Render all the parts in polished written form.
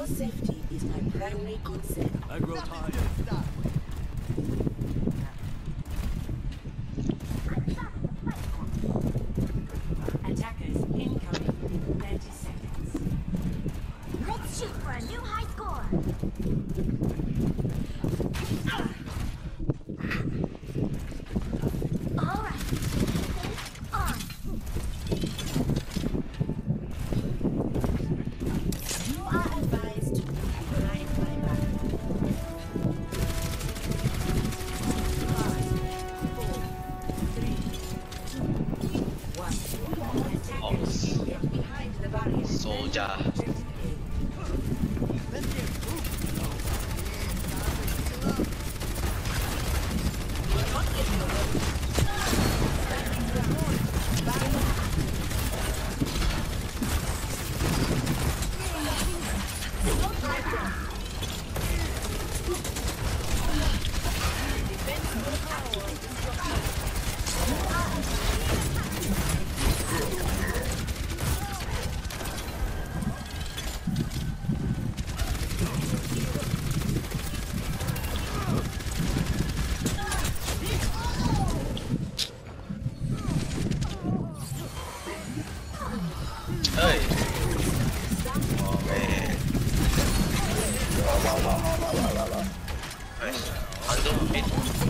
Your safety is my primary concern. I grow tired. Attackers incoming in 30 seconds. Let's shoot for a new high score. All right. On. You are advised to be behind my back. 5, 4, 3, 2, 1. Attackers get behind the barrier. Soldier. Hey. Oh man. Nice. Handle mid.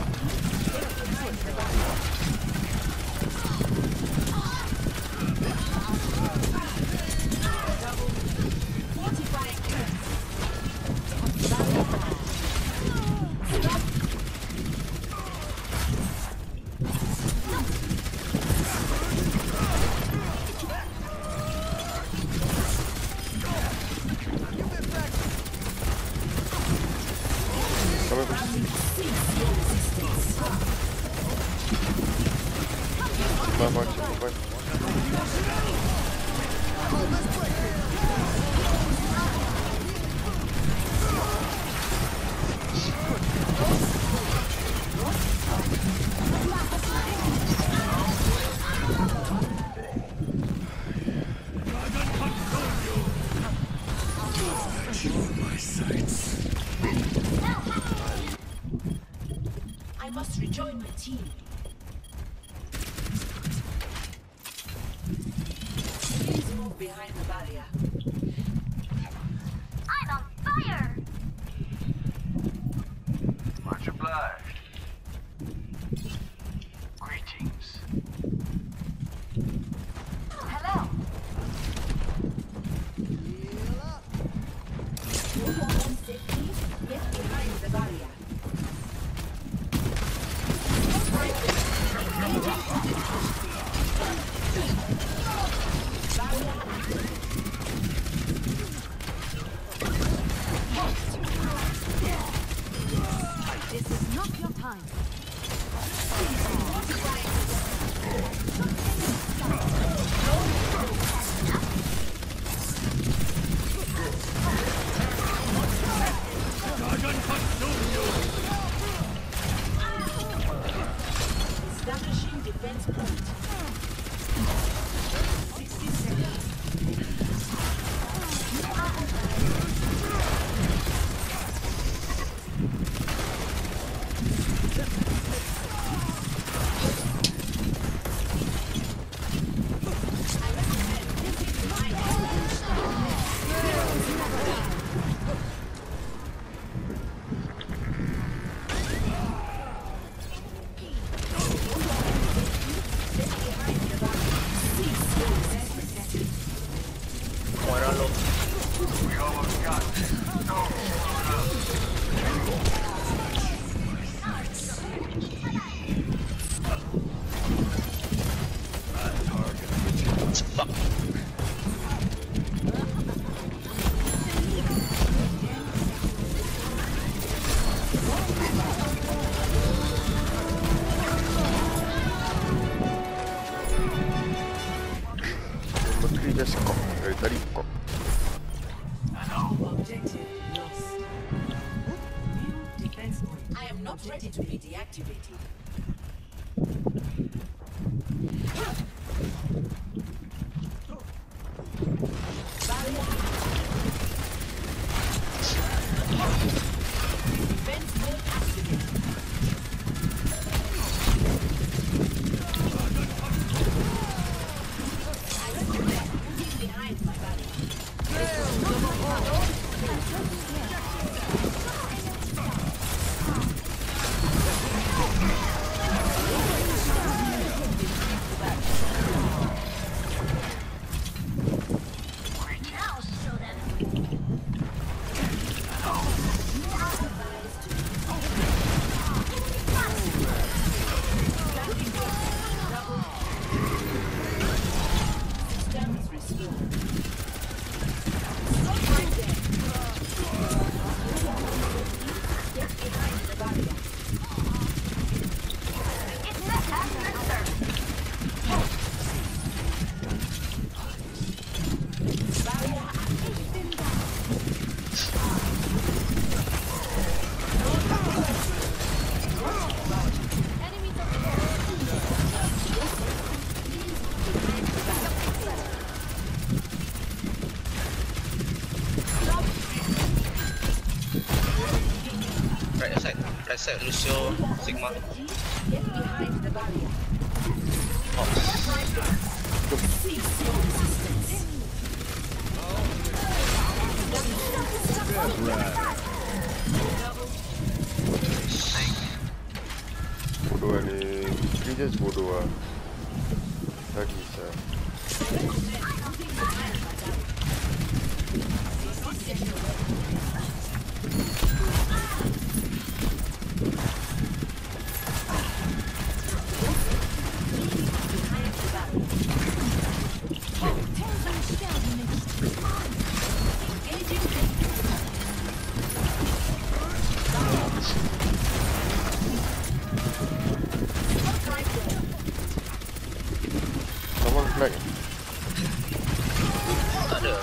I must rejoin my team. Please move behind the barrier. I'm on fire. Much obliged. Greetings. Hello. For your own safety, get behind the barrier. This is not your time. Establishing defense point. 60 seconds. We almost got it. No, Desco, el Tarisco. Objective lost. New defense point. I am not ready to be deactivated. Barrier. Right side, Lucio, Sigma. Oh. Bodoh ni. Dia just bodoh lah. Tadi sah. Someone flag. Tak ada.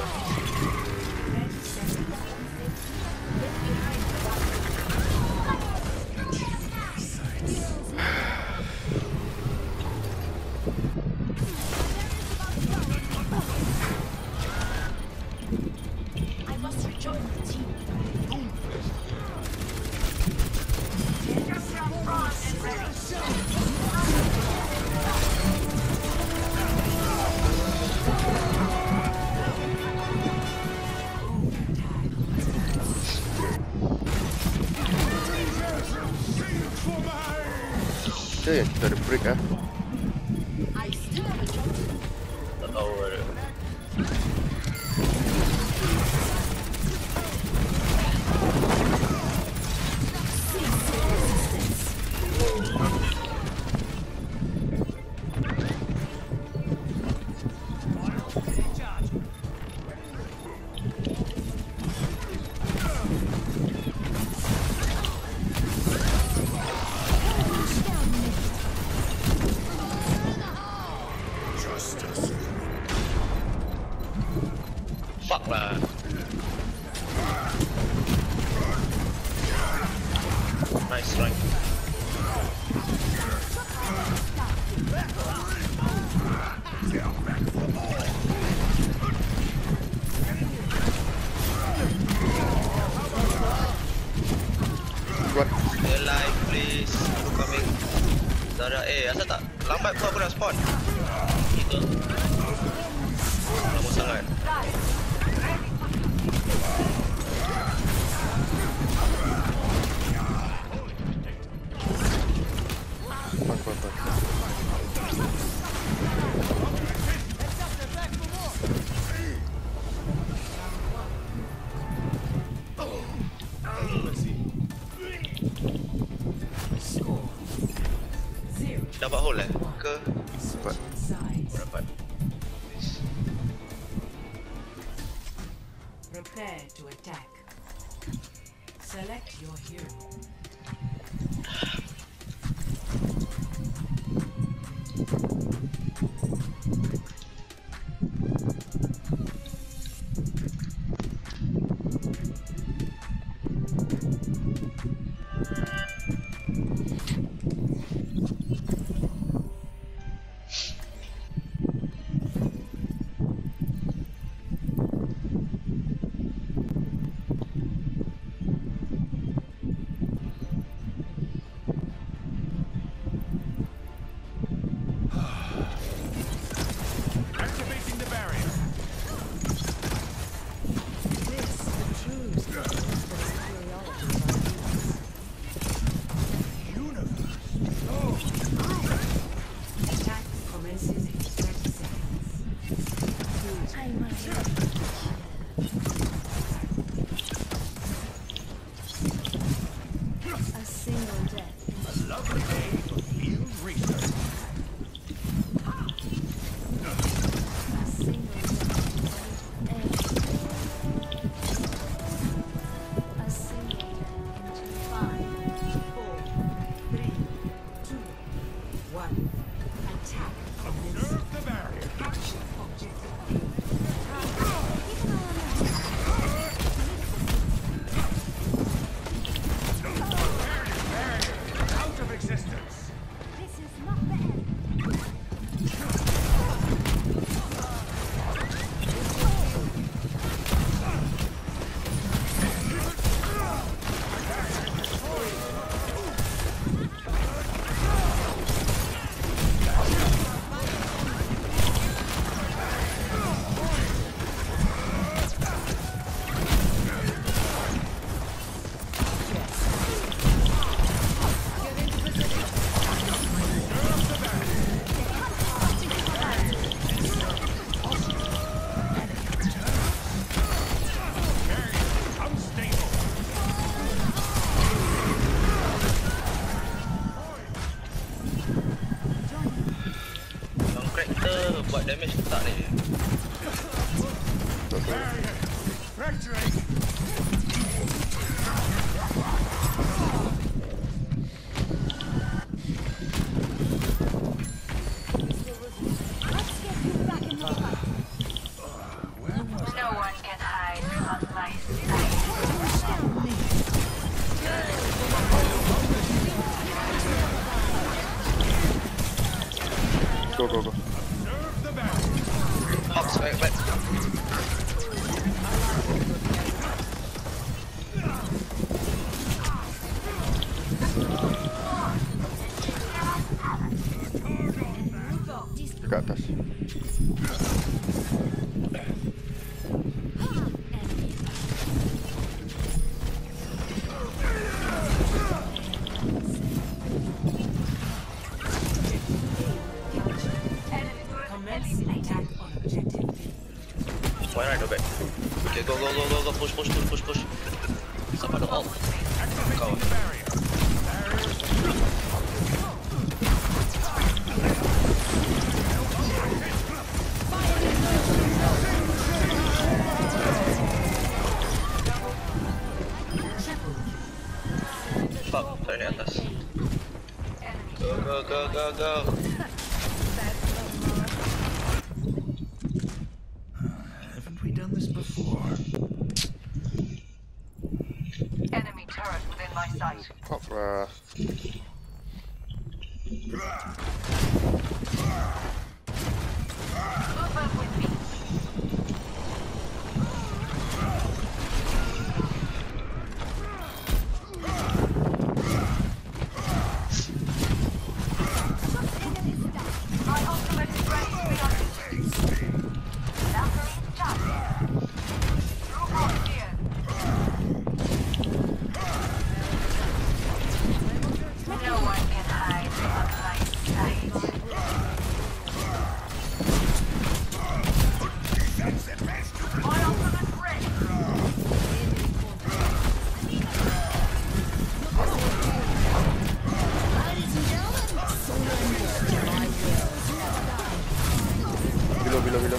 I must rejoin the team. Kita yang kita ada break ah. I still have a job to do. Tak tahu ada. Fuck lah. Nice strike. Kuat. Stay alive please. Aku coming. Zara, asal tak lambat pun aku nak spawn. Gitu. Lama sangat. Dapat hold ke? Dapat. Dapat. Prepare to attack. Select your hero. Buat damage ke tak ni? No one can hide from my Go, go, go. Hops, back. Dekat atas. Commence attack on objective. Why not go back? Okay, go. Push. Sampai ada ult. Kau. Fuck, tarik ni atas. Go. Haven't we done this before? enemy turret within my sight. Pop, Move up with me. My ultimate is ready to be unleashed. Valkyrie charged. Through force here. No one can hide from my sight. My ultimate ready. below.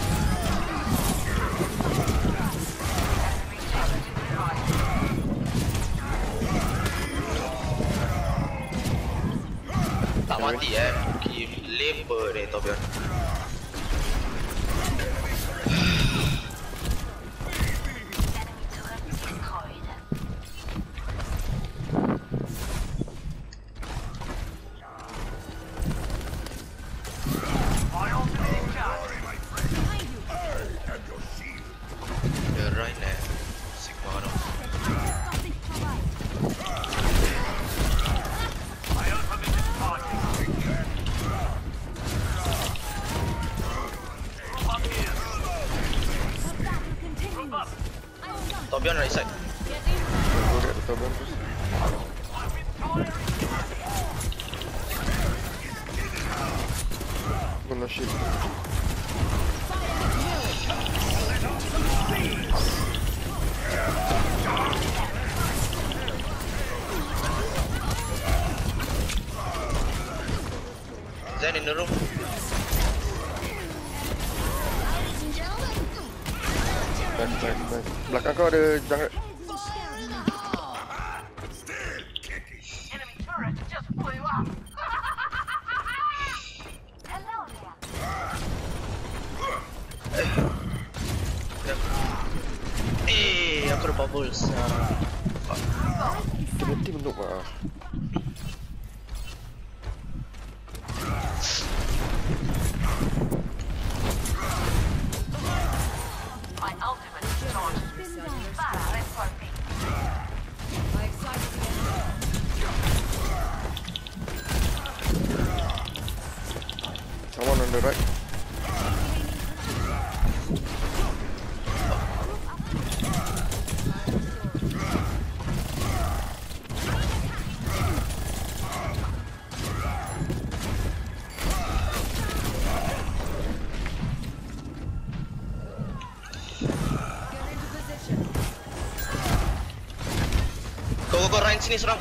Tak mati lebar ni Tobion. Dia right there. Sigma no. Tobion right side. Go get the Tobion first. Gonna shoot. Zen in the room. Nice. Belakang kau ada jungle. Enemy turret just blew up. Hello there. Aku ada bubbles. Berhenti menuk lah. My ultimate is charged. Para, let's go. Someone on the right. Go, Ryan sini serang.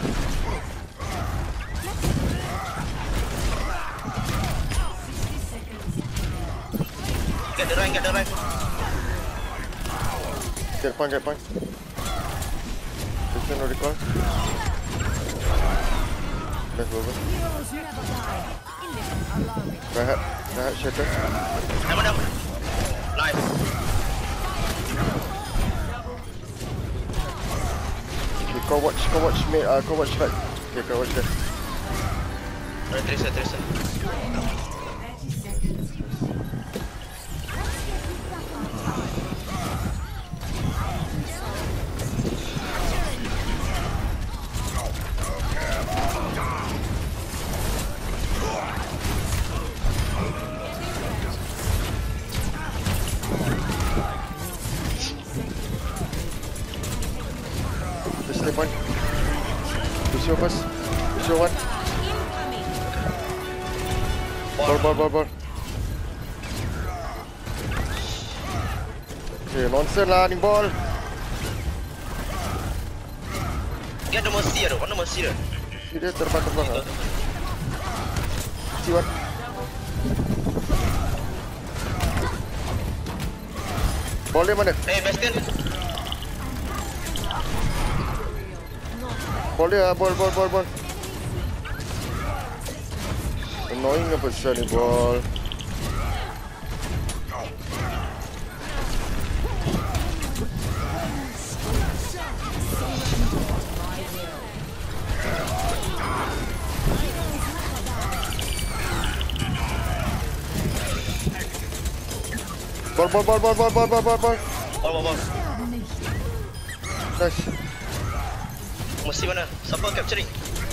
Get the Ryan. Get point. Listen no recall. Let's over. Rahat, shatter. Down. Nice. Okay, kau watch mid, kau watch right. Okay, kau watch left. Tracer. 30 seconds. Just stay point. Push your first. Push your one. Ball. Okay, nonsense lah ni ball. Dia ada mercy ada. Mana mercy dia? Dia terbang lah. See what? Ball dia mana? Bastion. Ball dia, ball. Annoying apa pasal ni ball. Ball. Ball. Nice. Mercy mana? Siapa capturing?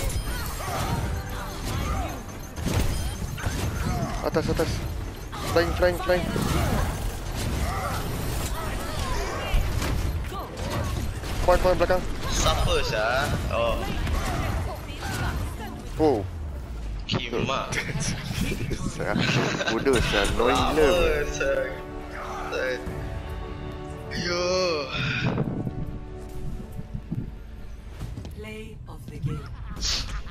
Atas. Flying. Point belakang. Siapa sah? Oh. Kima. Bodoh sah. Annoying gila. Yo. Play of the game.